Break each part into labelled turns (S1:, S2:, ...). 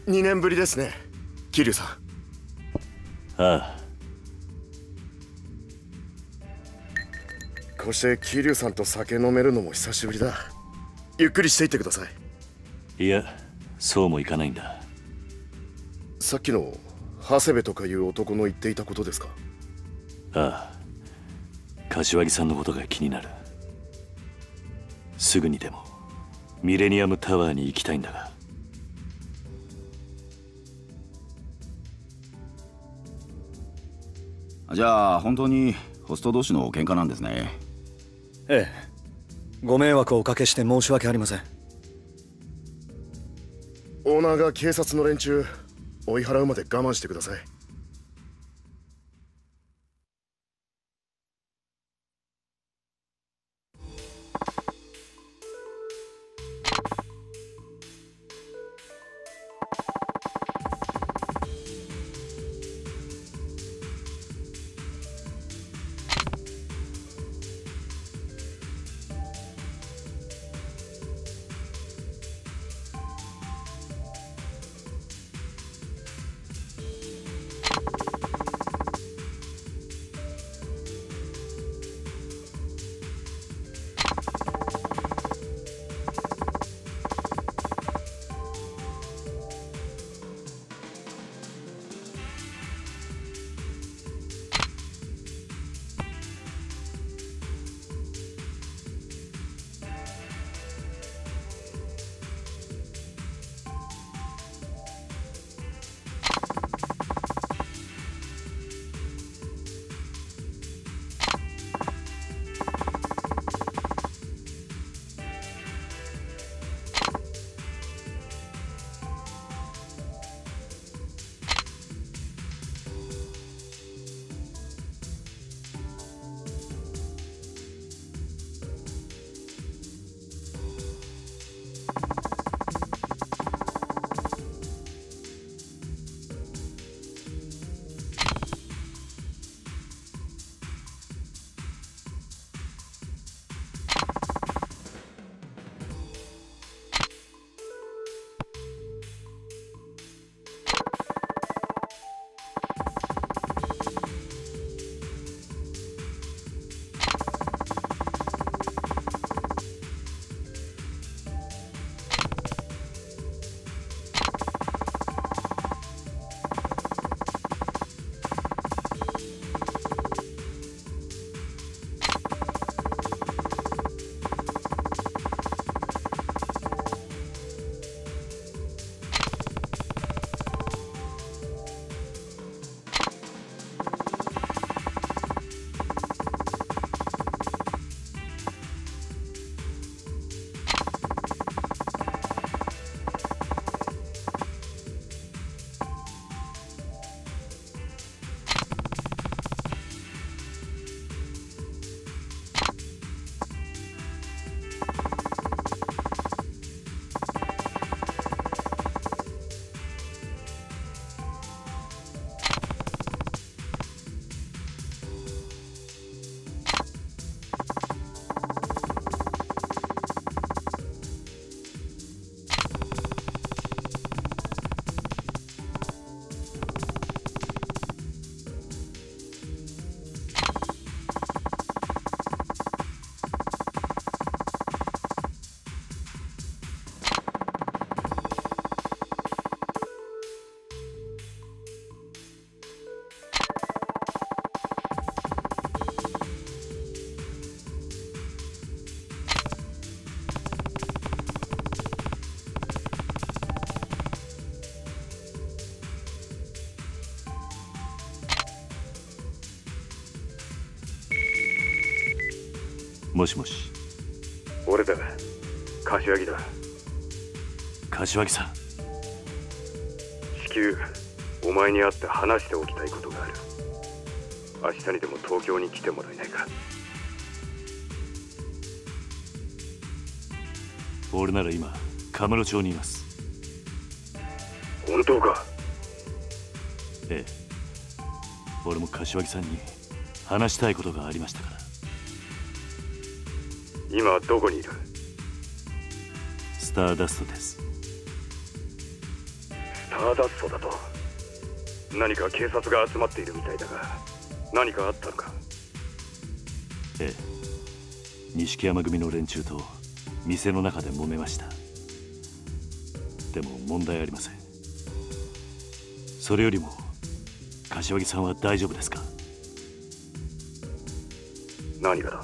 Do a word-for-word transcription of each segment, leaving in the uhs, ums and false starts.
S1: にねんぶりですね、桐生さん。
S2: ああ。
S1: こうして桐生さんと酒飲めるのも久しぶりだ。ゆっくりしていってくださ
S2: い。いや、そうもいかないんだ。
S1: さっきの長谷部とかいう男の言っていたことですか？
S2: ああ。柏木さんのことが気になる。すぐにでもミレニアムタワーに行きたいんだが。
S3: じゃあ本当にホスト同士の喧嘩なんですね。
S4: ええ、ご迷惑をおかけして申し訳ありません。
S1: オーナーが警察の連中追い払うまで我慢してください。
S2: もしもし。
S5: 俺だ、柏木だ。
S2: 柏木さん。
S5: 至急お前に会って話しておきたいことがある。明日にでも東京に来てもらえないか。
S2: 俺なら今カムロ町にいます。
S5: 本当か？
S2: ええ。俺も柏木さんに話したいことがありましたから。
S5: 今どこにいる？
S2: スターダストです。
S5: スタサーダッソだと。何か警察が集まっているみたいだが、何かあったのか？
S2: ええ、錦山組の連中と店の中で揉めました。でも問題ありません。それよりも柏木さんは大丈夫ですか？
S5: 何がだ？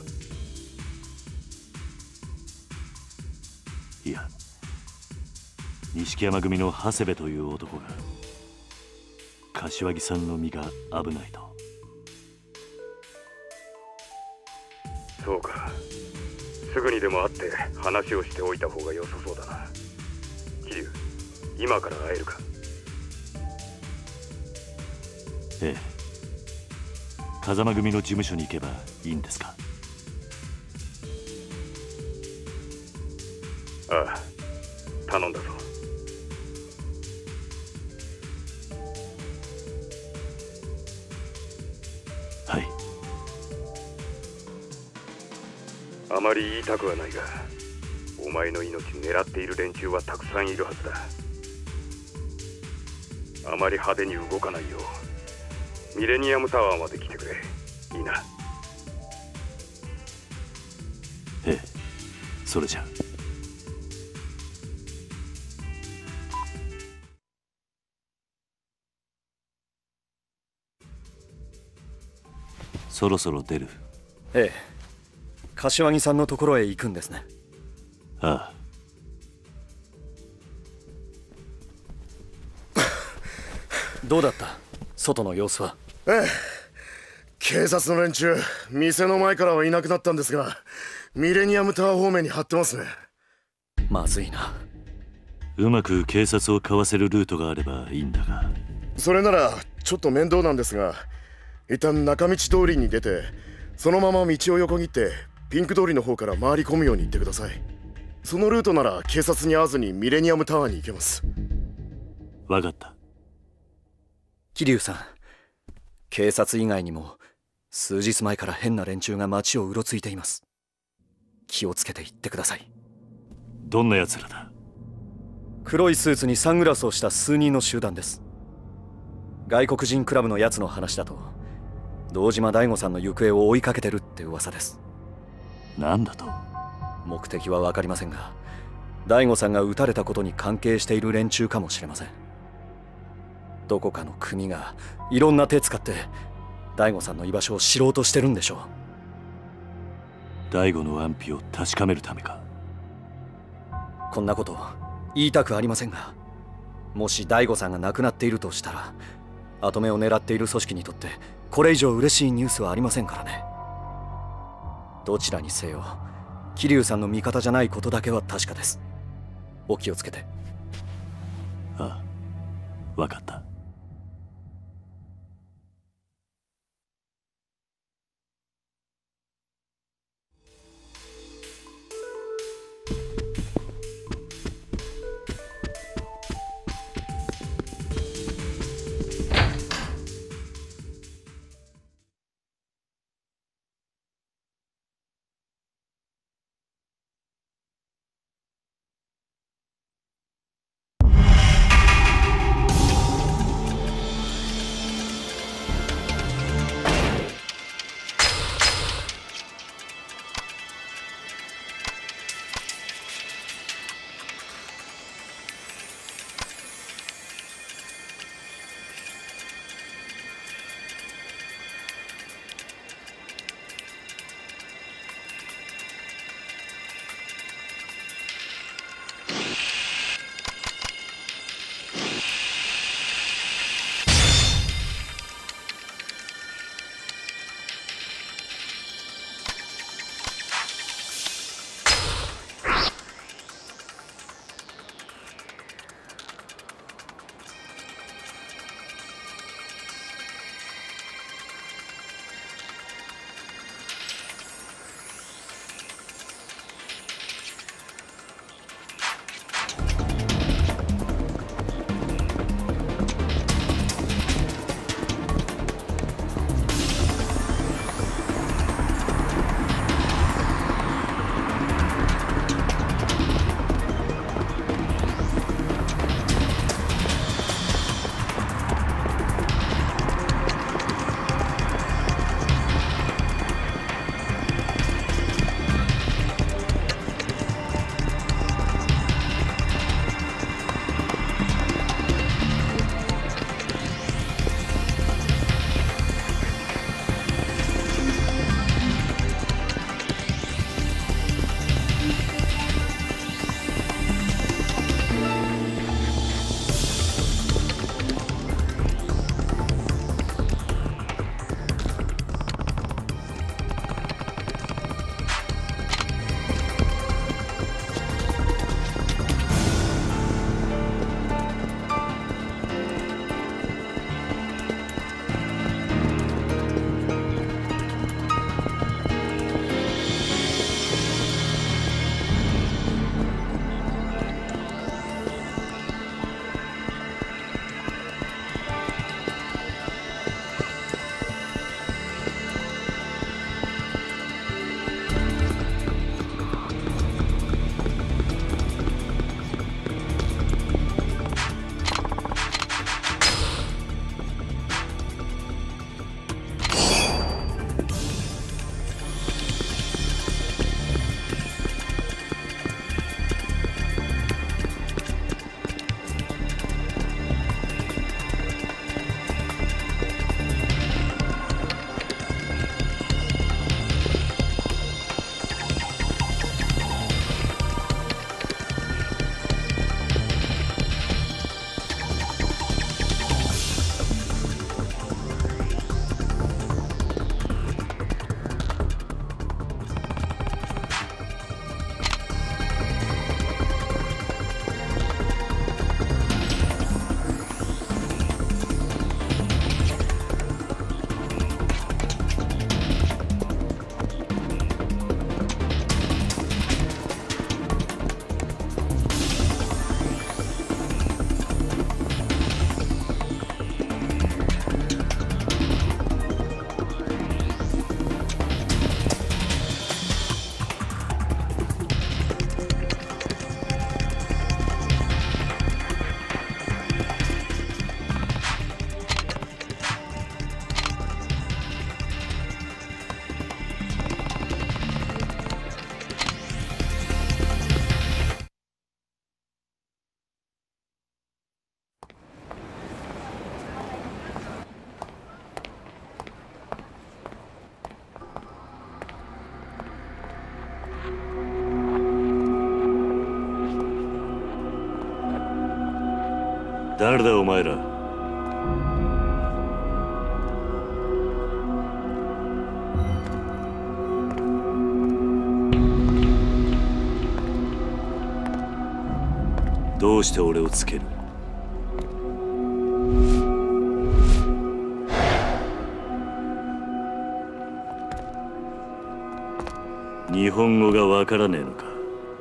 S2: いや、錦山組の長谷部という男が柏木さんの身が危ないと。
S5: そうか。すぐにでも会って話をしておいた方が良さそうだな。桐生、今から会えるか？
S2: ええ、風間組の事務所に行けばいいんですか？
S5: ああ、頼んだぞ。
S2: はい。
S5: あまり言いたくはないが、お前の命狙っている連中はたくさんいるはずだ。あまり派手に動かないようミレニアムタワーまで来てくれ。いいな？
S2: ええ、それじゃ。そろそろ出る。
S4: ええ、柏木さんのところへ行くんですね。
S2: ああ。
S4: どうだった、外の様子は？
S1: ええ、警察の連中店の前からはいなくなったんですが、ミレニアムタワー方面に張ってますね。
S4: まずいな。
S2: うまく警察をかわせるルートがあればいいんだが。
S1: それならちょっと面倒なんですが、一旦中道通りに出てそのまま道を横切ってピンク通りの方から回り込むように言ってください。そのルートなら警察に会わずにミレニアムタワーに行けます。
S2: わかった。
S4: 桐生さん、警察以外にも数日前から変な連中が街をうろついています。気をつけて行ってください。
S2: どんな奴らだ？
S4: 黒いスーツにサングラスをした数人の集団です。外国人クラブのやつの話だと、堂島大吾さんの行方を追いかけてるって噂です。
S2: なんだと？
S4: 目的は分かりませんが、大吾さんが撃たれたことに関係している連中かもしれません。どこかの組がいろんな手使って大吾さんの居場所を知ろうとしてるんでしょう。
S2: 大吾の安否を確かめるためか？
S4: こんなこと言いたくありませんが、もし大吾さんが亡くなっているとしたら、跡目を狙っている組織にとってこれ以上嬉しいニュースはありませんからね。どちらにせよ桐生さんの味方じゃないことだけは確かです。お気をつけて。
S2: ああ、わかった。 誰だお前ら。どうして俺をつける？日本語がわからねえのか。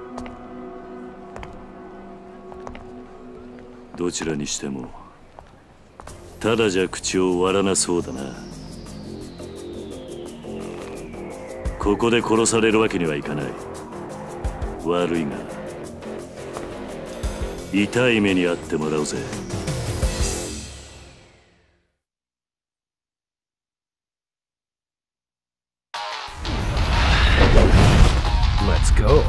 S2: どちらにしてもただじゃ口を割らなそうだな。ここで殺されるわけにはいかない。悪いが痛い目に遭ってもらうぜ。
S6: Let's go.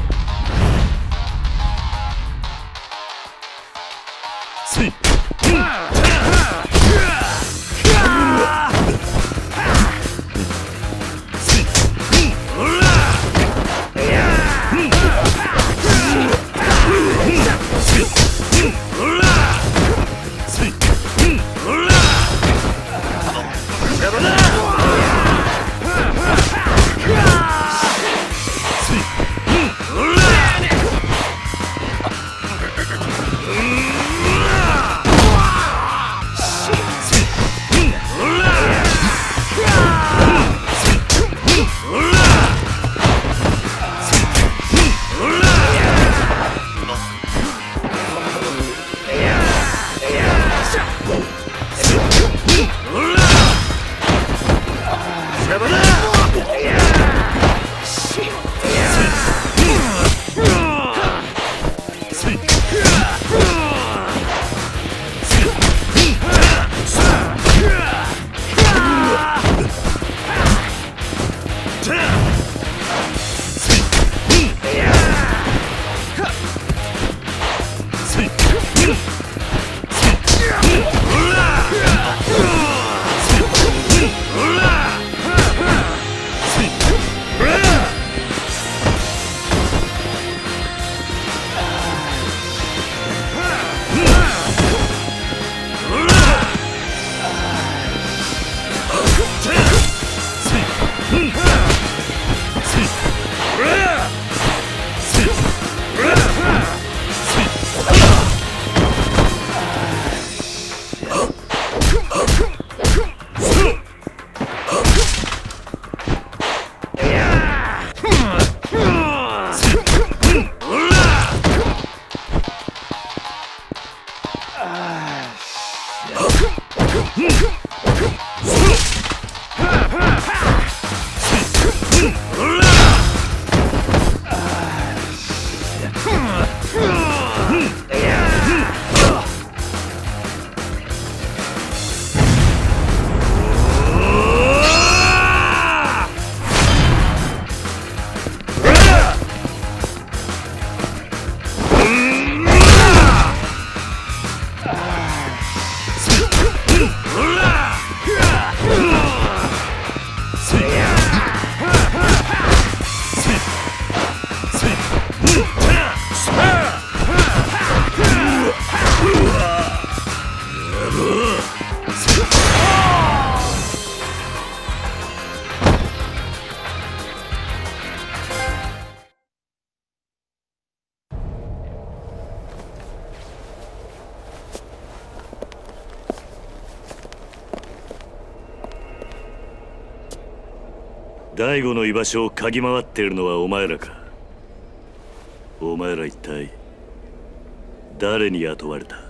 S2: 大悟の居場所を嗅ぎ回っているのはお前らか。お前ら一体誰に雇われた？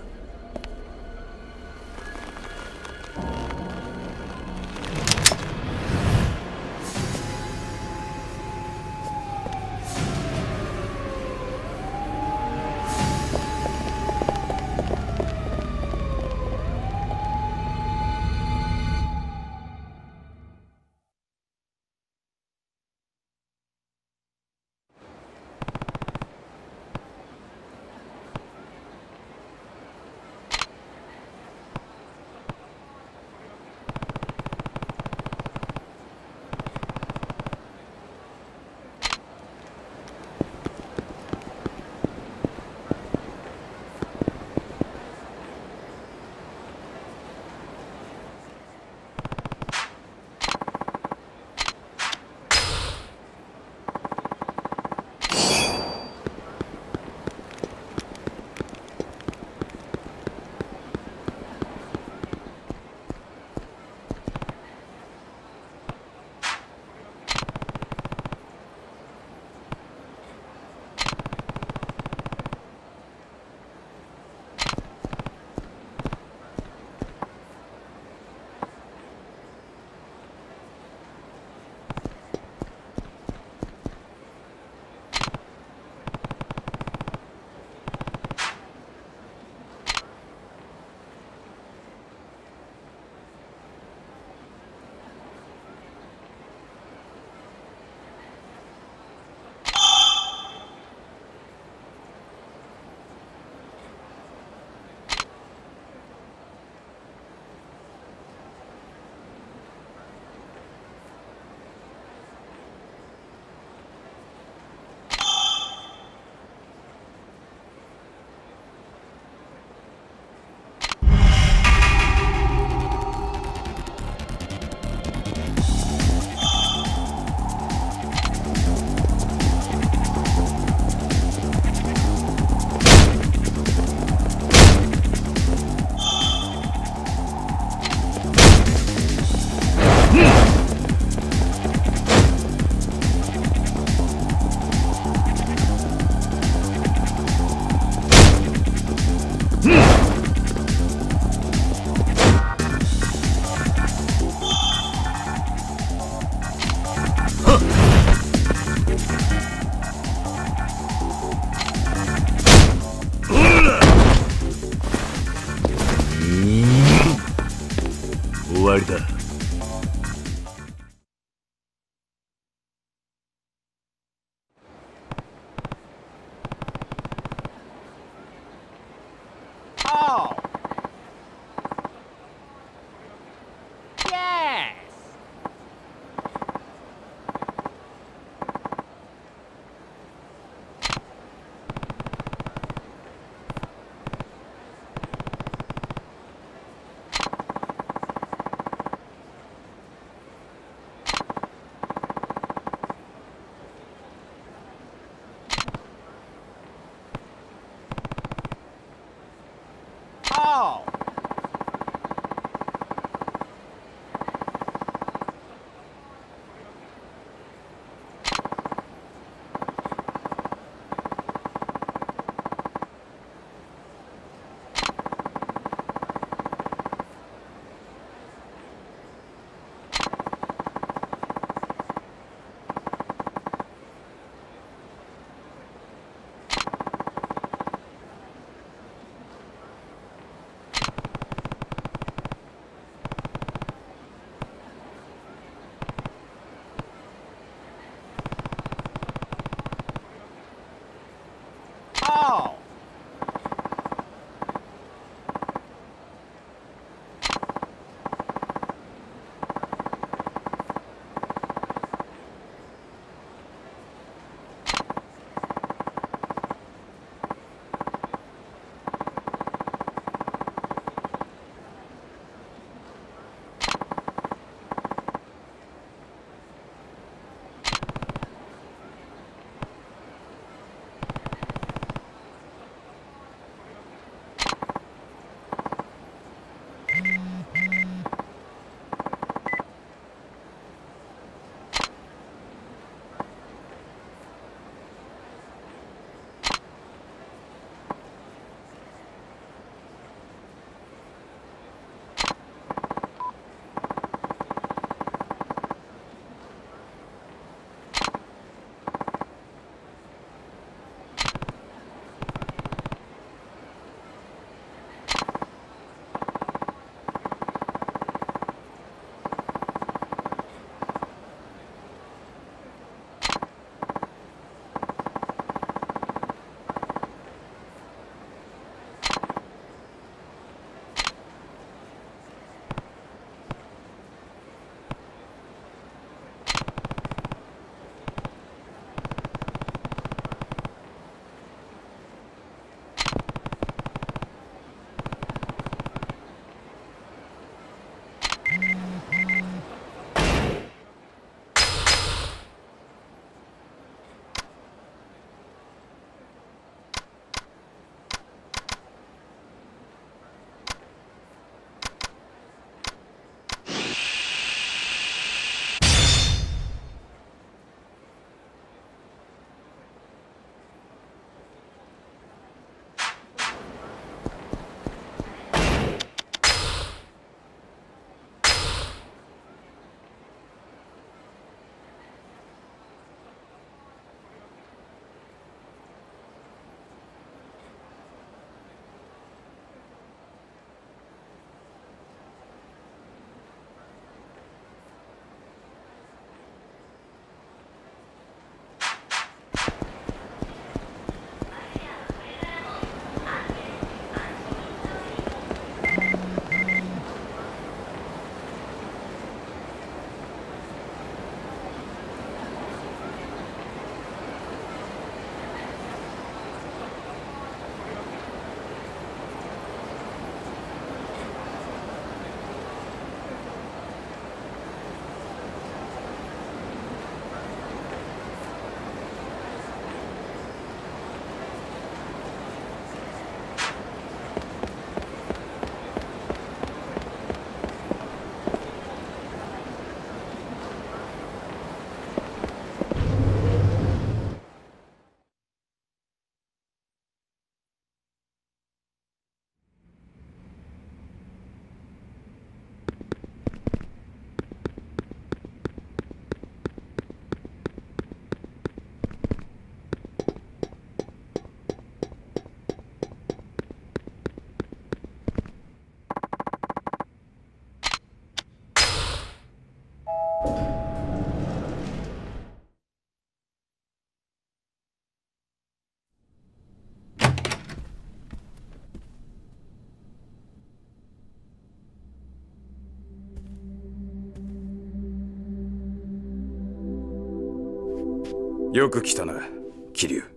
S5: よく来たな、桐生。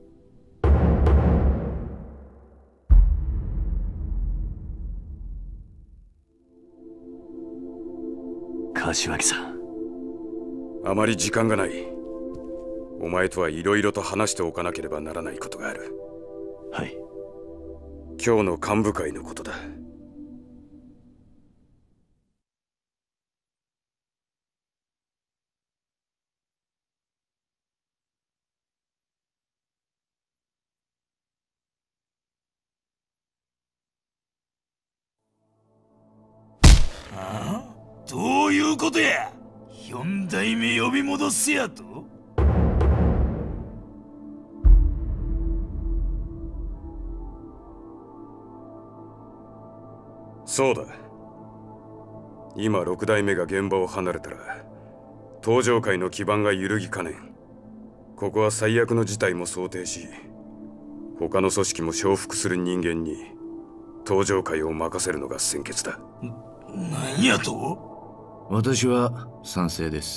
S2: 柏木さん、
S5: あまり時間がない。お前とはいろいろと話しておかなければならないことがある。
S2: はい。
S5: 今日の幹部会のことだ。
S7: ああ、どういうことや。四代目呼び戻すやと。
S5: そうだ。今六代目が現場を離れたら東上界の基盤が揺るぎかねん。ここは最悪の事態も想定し、他の組織も承服する人間に東上界を任せるのが先決だ。
S7: なんやと。
S3: 私は賛成です。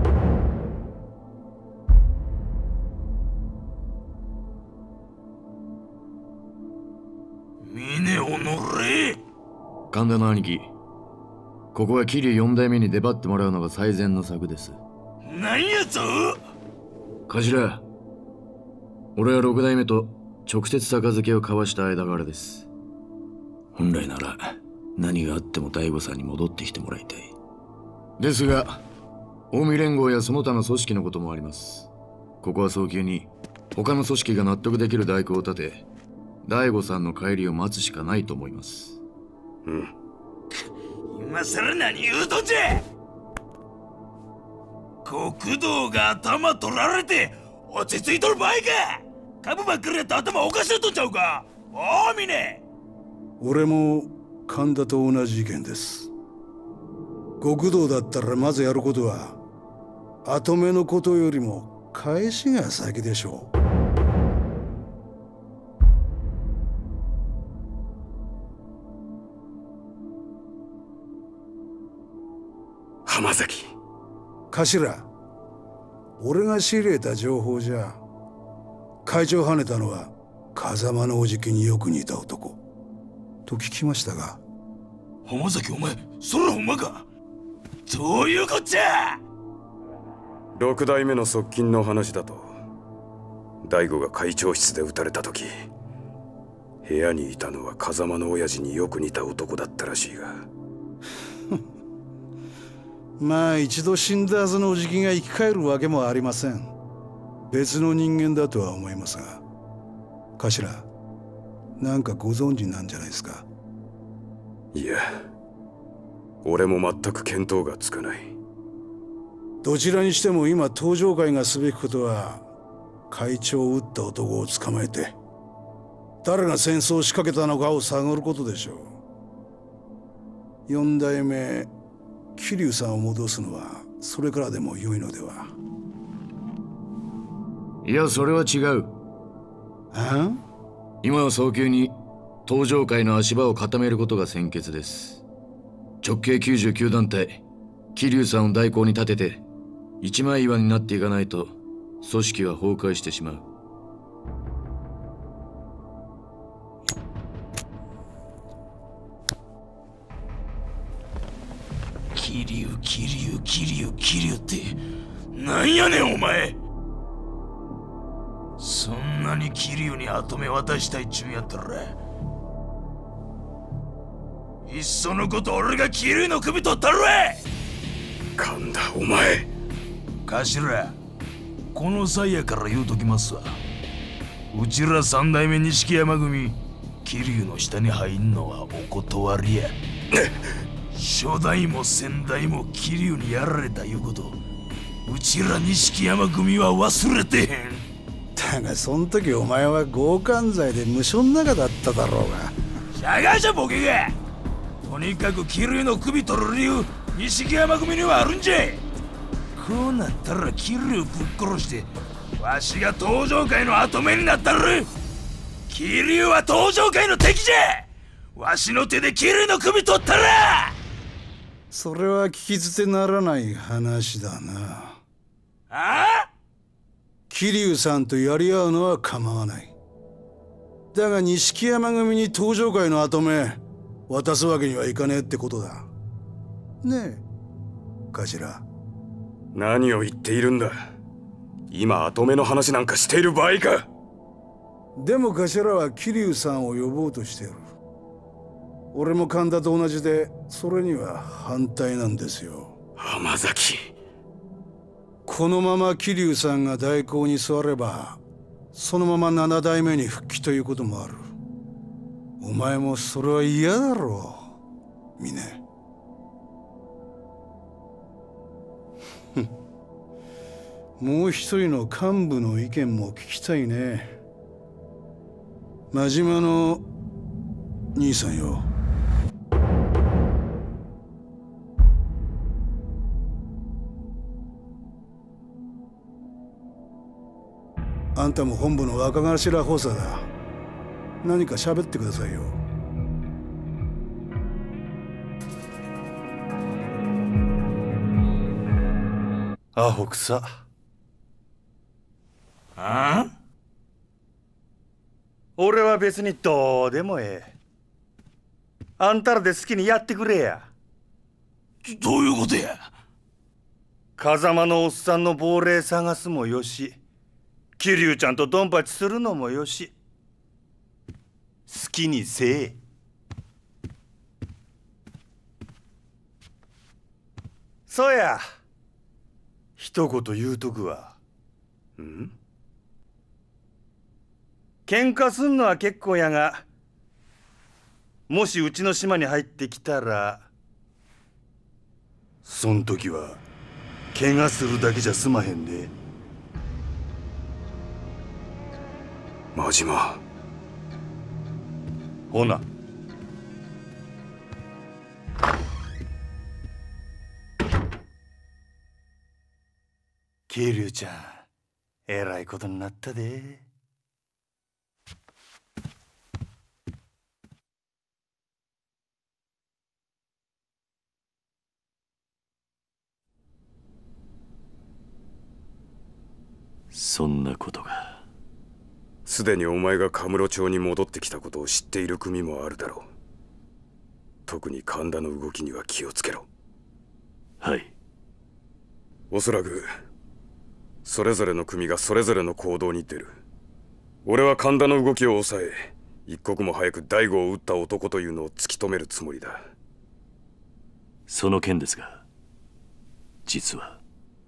S7: 峰おのれ。
S3: 神田の兄貴、ここは桐生四代目に出張ってもらうのが最善の策です。
S7: なんやと。
S3: 頭、俺は六代目と直接杯を交わした間柄です。本来なら何があっても醍醐さんに戻ってきてもらいたい。ですが近江連合やその他の組織のこともあります。ここは早急に他の組織が納得できる代行を立て、醍醐さんの帰りを待つしかないと思います。
S5: うん。
S7: 今さら何言うとんじゃ。国道が頭取られて落ち着いとる場合か。株ばっかりやって頭おかしいとんちゃうか。おお、峰。
S8: 俺も神田と同じ意見です。極道だったらまずやることは跡目のことよりも返しが先でしょう。
S5: 浜崎。
S8: 頭、俺が仕入れた情報じゃ会長はねたのは風間のおじきによく似た男と聞きましたが。
S7: 浜崎、お前それほんまか。どういうこっちゃ。
S5: 六代目の側近の話だと、醍醐が会長室で撃たれた時、部屋にいたのは風間の親父によく似た男だったらしいが。
S8: まあ一度死んだはずのおじきが生き返るわけもありません。別の人間だとは思いますが。頭、なんかご存知なんじゃないですか。
S5: いや、俺も全く見当がつかない。
S8: どちらにしても今東上界がすべきことは会長を撃った男を捕まえて誰が戦争を仕掛けたのかを探ることでしょう。四代目桐生さんを戻すのはそれからでも良いのでは。
S3: いや、それは違う。
S8: あ？
S3: 今は早急に東上界の足場を固めることが先決です。直系きゅうじゅうきゅう団体、桐生さんを代行に立てて一枚岩になっていかないと組織は崩壊してしまう。
S7: 桐生桐生桐生桐生ってなんやねんお前。そんなに桐生に跡目渡したいっちゅうんやったら、いっそのこと俺が桐生の首取ったるわ。
S5: 神田、お前。
S7: 頭、この際やから言うときますわ。うちら三代目錦山組、桐生の下に入んのはお断りや。初代も先代も桐生にやられたいうこと、うちら錦山組は忘れてへん。
S8: だがそん時お前は強姦罪で無所の中だっただろうが。
S7: しゃがじゃボケが。とにかく桐生の首取る理由、錦山組にはあるんじゃ。こうなったら桐生ぶっ殺してわしが東上界の跡目になったる。桐生は東上界の敵じゃ。わしの手で桐生の首取ったら。
S8: それは聞き捨てならない話だな。
S7: ああ？
S8: 桐生さんとやり合うのは構わない。だが錦山組に登場会の跡目渡すわけにはいかねえってことだ。ねえ頭。
S5: 何を言っているんだ。今跡目の話なんかしている場合か。
S8: でも頭は桐生さんを呼ぼうとしている。俺も神田と同じでそれには反対なんですよ。
S5: 浜崎、
S8: このまま桐生さんが代行に座ればそのまま七代目に復帰ということもある。お前もそれは嫌だろう、峰。もう一人の幹部の意見も聞きたいね。真島の兄さんよ。あんたも本部の若頭補佐だ。何か喋ってくださいよ。
S7: アホくさ。あん？俺は別にどうでもええ。あんたらで好きにやってくれや。どういうことや。風間のおっさんの亡霊探すもよし、桐生ちゃんとドンパチするのもよし、好きにせえ。そうや、一言言うとくわ。ん？喧嘩すんのは結構やが、もしうちの島に入ってきたら、そん時は怪我するだけじゃ済まへんで。
S5: 真島。
S7: ほな。桐生ちゃん、えらいことになったで。
S2: そんなことが。
S5: すでにお前がカムロ町に戻ってきたことを知っている組もあるだろう。特に神田の動きには気をつけろ。
S2: はい。
S5: おそらくそれぞれの組がそれぞれの行動に出る。俺は神田の動きを抑え、一刻も早く大悟を撃った男というのを突き止めるつもりだ。
S2: その件ですが、実は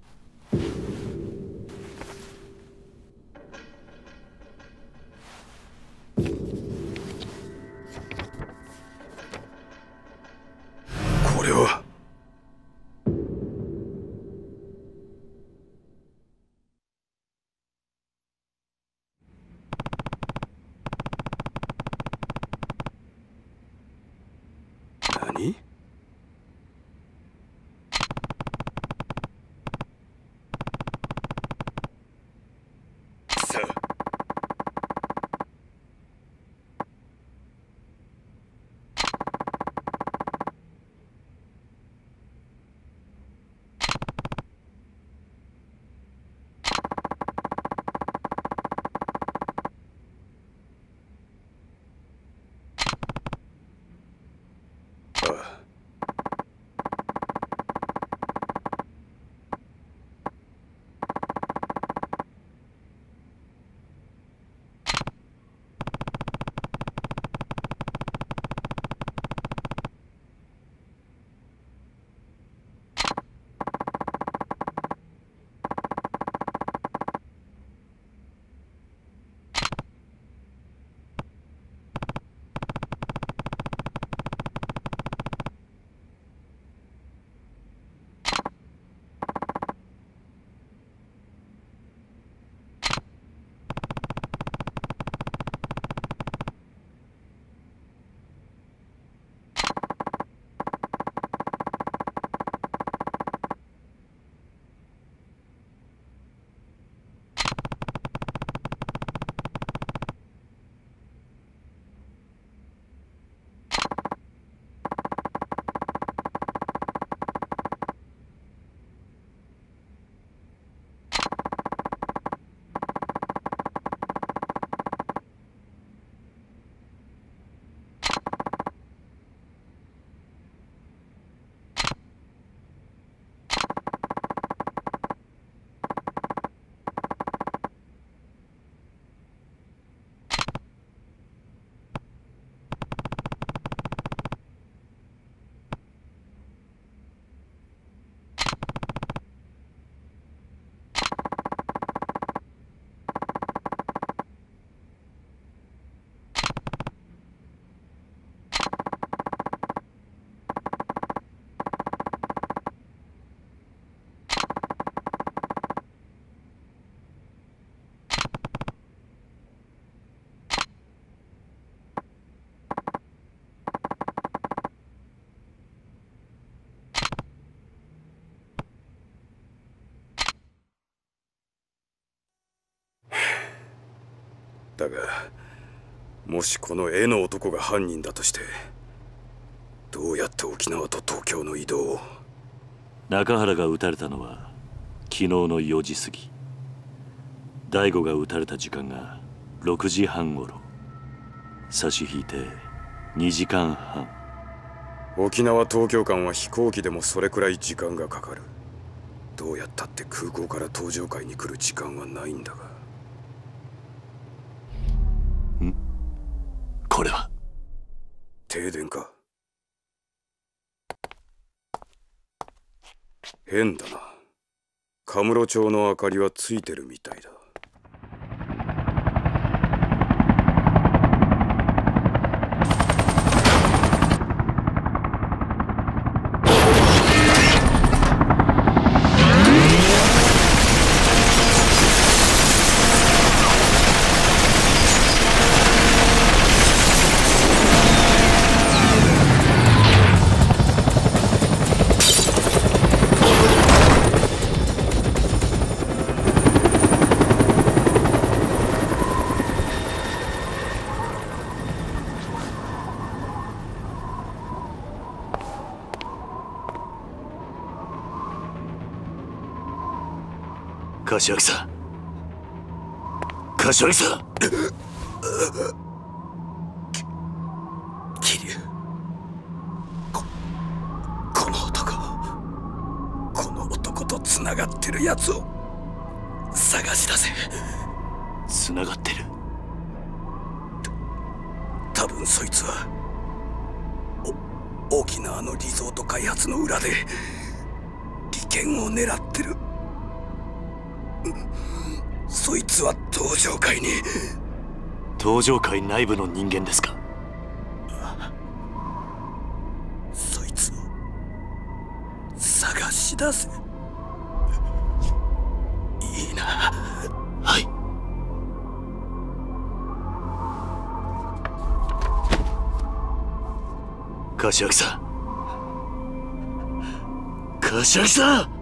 S5: これは何？さあ、ああ、 だがもしこの絵の男が犯人だとしてどうやって沖縄と東京の移動を。
S2: 中原が撃たれたのは昨日のよじ過ぎ。大悟が撃たれた時間がろくじはんごろ。差し引いてにじかんはん。
S5: 沖縄東京間は飛行機でもそれくらい時間がかかる。どうやったって空港から東上海に来る時間はないんだが。
S2: ん？これは
S5: 停電か。変だな。カムロ町の明かりはついてるみたいだ。
S2: 柏木さん、柏木さん。
S5: 桐生、ここの男、この男とつながってるやつを探し出せ。
S2: つながってる。
S5: 多分そいつはお沖縄のリゾート開発の裏で利権を狙ってる。そいつは東上海に。
S2: 東上海内部の人間ですか？
S5: そいつを探し出せ。いいな。
S2: はい。柏木さん、柏木さん。